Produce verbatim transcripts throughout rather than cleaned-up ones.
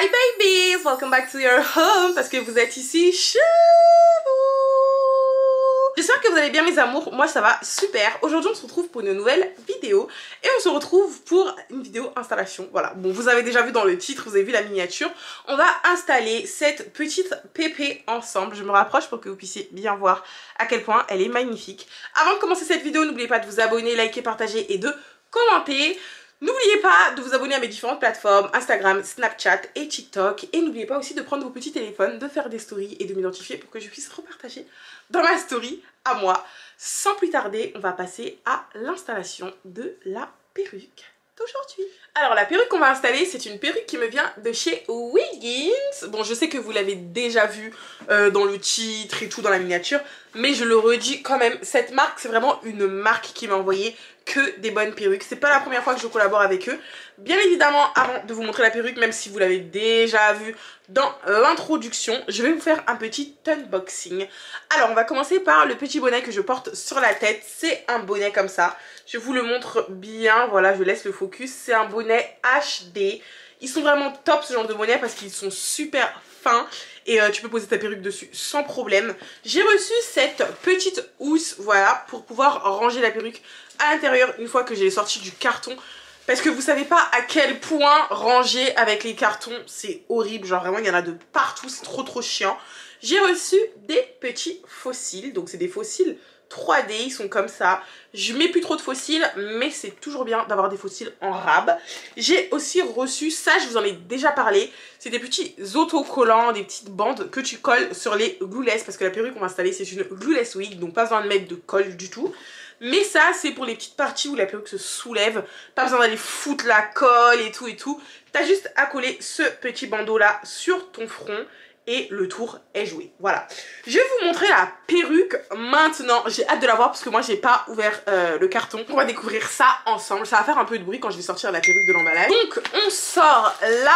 Hi babies, welcome back to your home parce que vous êtes ici chez vous. J'espère que vous allez bien mes amours, moi ça va super. Aujourd'hui on se retrouve pour une nouvelle vidéo et on se retrouve pour une vidéo installation. Voilà, bon vous avez déjà vu dans le titre, vous avez vu la miniature. On va installer cette petite pépé ensemble. Je me rapproche pour que vous puissiez bien voir à quel point elle est magnifique. Avant de commencer cette vidéo, n'oubliez pas de vous abonner, liker, partager et de commenter. N'oubliez pas de vous abonner à mes différentes plateformes, Instagram, Snapchat et TikTok. Et n'oubliez pas aussi de prendre vos petits téléphones, de faire des stories et de m'identifier pour que je puisse repartager dans ma story à moi. Sans plus tarder, on va passer à l'installation de la perruque d'aujourd'hui. Alors la perruque qu'on va installer, c'est une perruque qui me vient de chez Wiggins. Bon, je sais que vous l'avez déjà vu euh, dans le titre et tout, dans la miniature, mais je le redis quand même, cette marque, c'est vraiment une marque qui m'a envoyé que des bonnes perruques. C'est pas la première fois que je collabore avec eux. Bien évidemment, avant de vous montrer la perruque, même si vous l'avez déjà vu dans l'introduction, je vais vous faire un petit unboxing. Alors on va commencer par le petit bonnet que je porte sur la tête. C'est un bonnet comme ça, je vous le montre bien, voilà, je laisse le focus. C'est un bonnet H D. Ils sont vraiment top ce genre de bonnet parce qu'ils sont super fins et euh, tu peux poser ta perruque dessus sans problème. J'ai reçu cette petite housse, voilà, pour pouvoir ranger la perruque à l'intérieur une fois que j'ai sorti du carton. Parce que vous savez pas à quel point ranger avec les cartons c'est horrible, genre vraiment il y en a de partout, c'est trop trop chiant. J'ai reçu des petits fossiles, donc c'est des fossiles trois D, ils sont comme ça. Je mets plus trop de fossiles, mais c'est toujours bien d'avoir des fossiles en rab. J'ai aussi reçu, ça je vous en ai déjà parlé, c'est des petits autocollants, des petites bandes que tu colles sur les glueless, parce que la perruque qu'on va installer c'est une glueless wig, donc pas besoin de mettre de colle du tout. Mais ça c'est pour les petites parties où la perruque se soulève, pas besoin d'aller foutre la colle et tout et tout. T'as juste à coller ce petit bandeau là sur ton front. Et le tour est joué. Voilà. Je vais vous montrer la perruque maintenant. J'ai hâte de la voir parce que moi j'ai pas ouvert euh, le carton. On va découvrir ça ensemble. Ça va faire un peu de bruit quand je vais sortir la perruque de l'emballage. Donc on sort la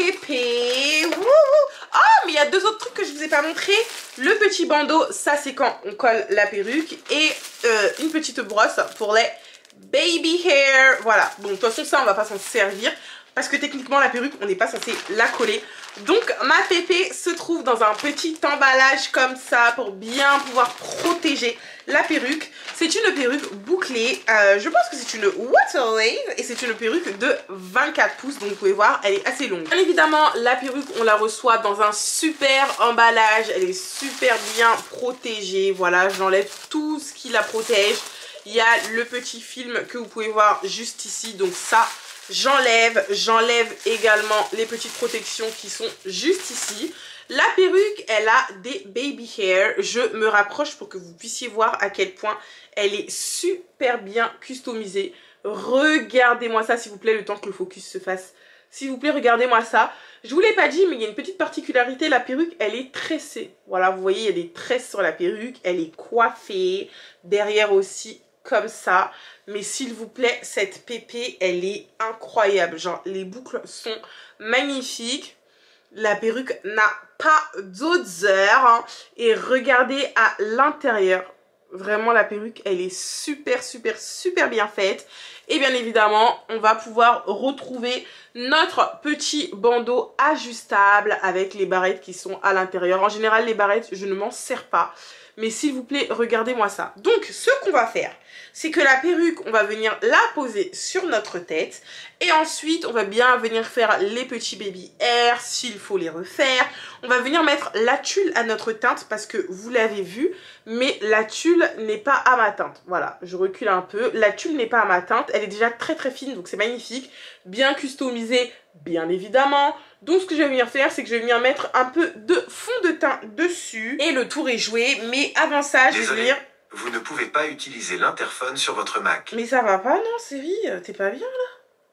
pépé. Wouhou. Oh mais il y a deux autres trucs que je vous ai pas montré. Le petit bandeau, ça c'est quand on colle la perruque. Et euh, une petite brosse pour les baby hair. Voilà. Bon de toute façon ça on va pas s'en servir. Parce que techniquement la perruque on n'est pas censé la coller. Donc ma pépé se trouve dans un petit emballage comme ça pour bien pouvoir protéger la perruque. C'est une perruque bouclée, euh, je pense que c'est une water wave et c'est une perruque de vingt-quatre pouces, donc vous pouvez voir elle est assez longue. Bien évidemment la perruque on la reçoit dans un super emballage, elle est super bien protégée, voilà j'enlève tout ce qui la protège. Il y a le petit film que vous pouvez voir juste ici, donc ça j'enlève, j'enlève également les petites protections qui sont juste ici. La perruque, elle a des baby hair. Je me rapproche pour que vous puissiez voir à quel point elle est super bien customisée. Regardez-moi ça s'il vous plaît, le temps que le focus se fasse. S'il vous plaît, regardez-moi ça. Je vous l'ai pas dit, mais il y a une petite particularité. La perruque, elle est tressée. Voilà, vous voyez, il y a des tresses sur la perruque. Elle est coiffée. Derrière aussi, comme ça. Mais s'il vous plaît, cette pépé, elle est incroyable. Genre, les boucles sont magnifiques. La perruque n'a pas d'odeur. Hein. Et regardez à l'intérieur. Vraiment, la perruque, elle est super, super, super bien faite. Et bien évidemment, on va pouvoir retrouver notre petit bandeau ajustable avec les barrettes qui sont à l'intérieur. En général, les barrettes, je ne m'en sers pas. Mais s'il vous plaît, regardez-moi ça. Donc, ce qu'on va faire, c'est que la perruque, on va venir la poser sur notre tête. Et ensuite, on va bien venir faire les petits baby hair, s'il faut les refaire. On va venir mettre la tulle à notre teinte parce que vous l'avez vu, mais la tulle n'est pas à ma teinte. Voilà, je recule un peu. La tulle n'est pas à ma teinte. Elle est déjà très très fine, donc c'est magnifique. Bien customisée, bien évidemment. Donc ce que je vais venir faire, c'est que je vais venir mettre un peu de fond de teint dessus. Et le tour est joué. Mais avant ça, je vais venir... Vous ne pouvez pas utiliser l'interphone sur votre Mac. Mais ça va pas, non, Série? T'es pas bien, là?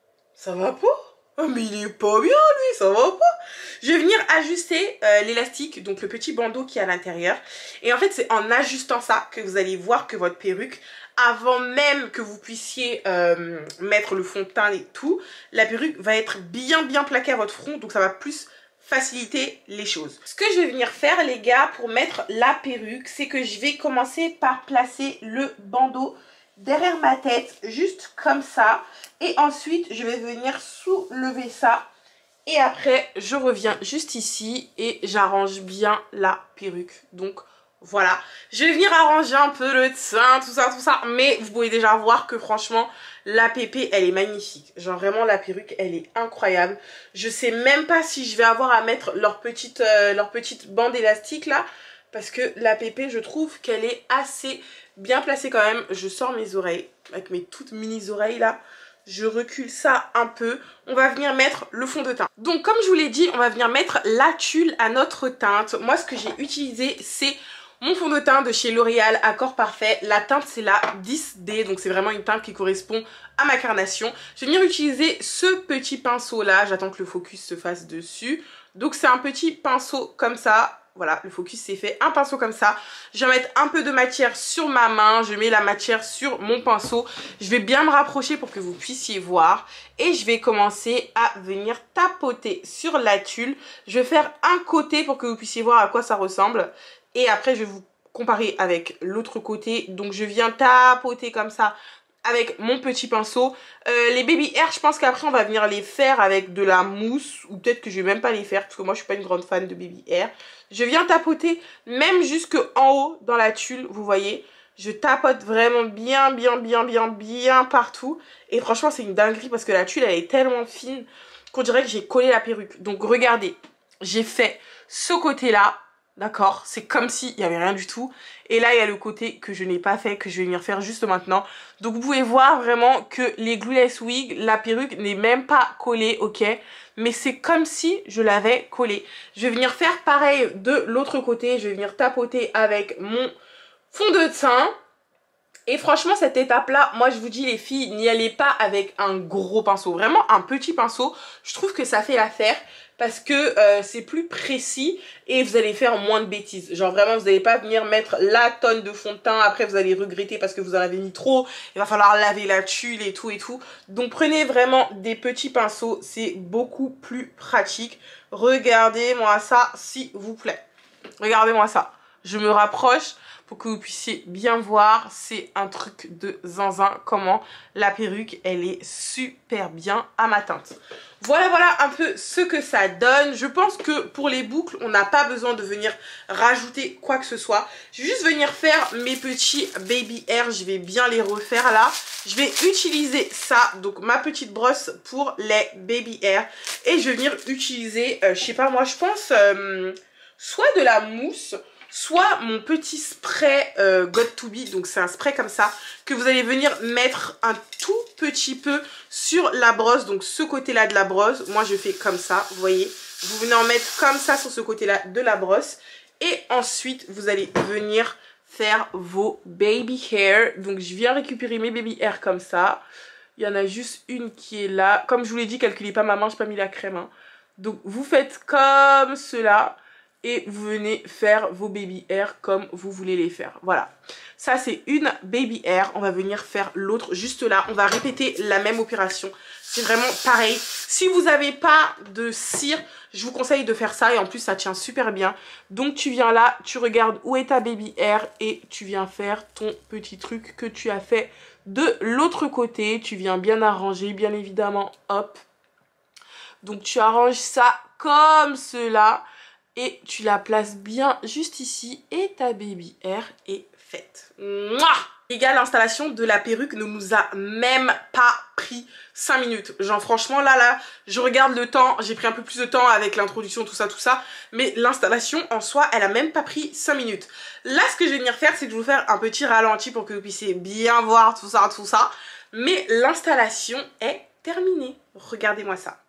Ça va pas? Oh, mais il est pas bien, lui, ça va pas? Je vais venir ajuster euh, l'élastique, donc le petit bandeau qui est à l'intérieur. Et en fait, c'est en ajustant ça que vous allez voir que votre perruque, avant même que vous puissiez euh, mettre le fond de teint et tout, la perruque va être bien, bien plaquée à votre front, donc ça va plus faciliter les choses. Ce que je vais venir faire les gars pour mettre la perruque, c'est que je vais commencer par placer le bandeau derrière ma tête, juste comme ça. Et ensuite, je vais venir soulever ça Et après, je reviens juste ici et j'arrange bien la perruque. Donc, voilà. Je vais venir arranger un peu le teint, tout ça, tout ça. Mais vous pouvez déjà voir que franchement, la pépé, elle est magnifique. Genre vraiment, la perruque, elle est incroyable. Je sais même pas si je vais avoir à mettre leur petite, euh, leur petite bande élastique là. Parce que la pépé, je trouve qu'elle est assez bien placée quand même. Je sors mes oreilles avec mes toutes mini oreilles là. Je recule ça un peu. On va venir mettre le fond de teint. Donc comme je vous l'ai dit, on va venir mettre la tulle à notre teinte. Moi ce que j'ai utilisé c'est mon fond de teint de chez L'Oréal Accord Parfait. La teinte c'est la dix D. Donc c'est vraiment une teinte qui correspond à ma carnation. Je vais venir utiliser ce petit pinceau là. J'attends que le focus se fasse dessus. Donc c'est un petit pinceau comme ça. Voilà, le focus c'est fait, un pinceau comme ça. Je vais mettre un peu de matière sur ma main. Je mets la matière sur mon pinceau. Je vais bien me rapprocher pour que vous puissiez voir. Et je vais commencer à venir tapoter sur la tulle. Je vais faire un côté pour que vous puissiez voir à quoi ça ressemble. Et après je vais vous comparer avec l'autre côté. Donc je viens tapoter comme ça avec mon petit pinceau. Euh, les baby hair, je pense qu'après on va venir les faire avec de la mousse. Ou peut-être que je vais même pas les faire parce que moi je suis pas une grande fan de baby hair. Je viens tapoter même jusque en haut dans la tulle, vous voyez. Je tapote vraiment bien, bien, bien, bien, bien partout. Et franchement c'est une dinguerie parce que la tulle elle est tellement fine qu'on dirait que j'ai collé la perruque. Donc regardez, j'ai fait ce côté là. D'accord, c'est comme s'il n'y avait rien du tout. Et là, il y a le côté que je n'ai pas fait, que je vais venir faire juste maintenant. Donc, vous pouvez voir vraiment que les glueless wig, la perruque n'est même pas collée, ok? Mais c'est comme si je l'avais collée. Je vais venir faire pareil de l'autre côté. Je vais venir tapoter avec mon fond de teint. Et franchement, cette étape-là, moi, je vous dis, les filles, n'y allez pas avec un gros pinceau. Vraiment, un petit pinceau, je trouve que ça fait l'affaire. Parce que euh, c'est plus précis et vous allez faire moins de bêtises. Genre vraiment, vous n'allez pas venir mettre la tonne de fond de teint. Après, vous allez regretter parce que vous en avez mis trop. Il va falloir laver la tulle et tout et tout. Donc, prenez vraiment des petits pinceaux. C'est beaucoup plus pratique. Regardez-moi ça, s'il vous plaît. Regardez-moi ça. Je me rapproche pour que vous puissiez bien voir. C'est un truc de zinzin. Comment la perruque, elle est super bien à ma teinte. Voilà, voilà un peu ce que ça donne. Je pense que pour les boucles, on n'a pas besoin de venir rajouter quoi que ce soit. Je vais juste venir faire mes petits baby hair. Je vais bien les refaire là. Je vais utiliser ça, donc ma petite brosse pour les baby hair. Et je vais venir utiliser, euh, je sais pas moi, je pense euh, soit de la mousse, soit mon petit spray euh, Got to Be, donc c'est un spray comme ça, que vous allez venir mettre un tout petit peu sur la brosse, donc ce côté-là de la brosse. Moi je fais comme ça, vous voyez. Vous venez en mettre comme ça sur ce côté-là de la brosse. Et ensuite, vous allez venir faire vos baby hair. Donc je viens récupérer mes baby hair comme ça. Il y en a juste une qui est là. Comme je vous l'ai dit, calculez pas ma main, je n'ai pas mis la crème. Hein. Donc vous faites comme cela. Et vous venez faire vos baby hair comme vous voulez les faire. Voilà. Ça, c'est une baby hair. On va venir faire l'autre juste là. On va répéter la même opération. C'est vraiment pareil. Si vous n'avez pas de cire, je vous conseille de faire ça. Et en plus, ça tient super bien. Donc, tu viens là, tu regardes où est ta baby hair. Et tu viens faire ton petit truc que tu as fait de l'autre côté. Tu viens bien arranger, bien évidemment. Hop. Donc, tu arranges ça comme cela. Et tu la places bien juste ici et ta baby hair est faite. Mouah! Les gars, l'installation de la perruque ne nous a même pas pris cinq minutes. Genre franchement là, là, je regarde le temps. J'ai pris un peu plus de temps avec l'introduction, tout ça, tout ça. Mais l'installation en soi, elle a même pas pris cinq minutes. Là, ce que je vais venir faire, c'est que je vais vous faire un petit ralenti pour que vous puissiez bien voir tout ça, tout ça. Mais l'installation est terminée. Regardez-moi ça.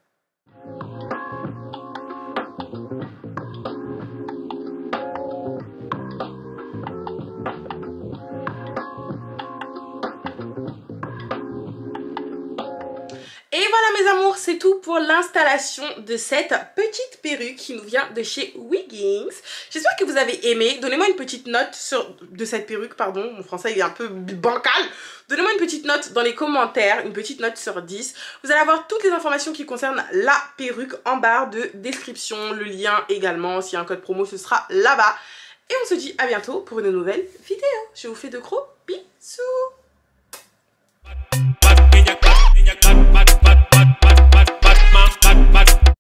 Et voilà mes amours, c'est tout pour l'installation de cette petite perruque qui nous vient de chez Wiggins. J'espère que vous avez aimé. Donnez-moi une petite note sur, de cette perruque, pardon, mon français il est un peu bancal. Donnez-moi une petite note dans les commentaires, une petite note sur dix. Vous allez avoir toutes les informations qui concernent la perruque en barre de description, le lien également. S'il y a un code promo, ce sera là-bas. Et on se dit à bientôt pour une nouvelle vidéo. Je vous fais de gros bisous.